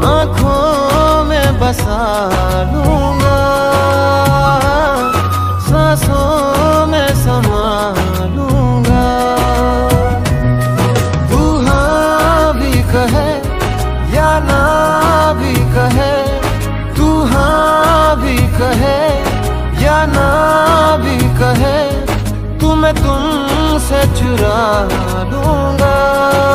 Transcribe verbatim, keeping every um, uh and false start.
आँखों में बसा लूंगा, सांसों में समा लूंगा। तू हाँ भी कहे या ना भी कहे, तू हाँ भी कहे या ना भी कहे, तुम्हें तुमसे चुरा लूंगा।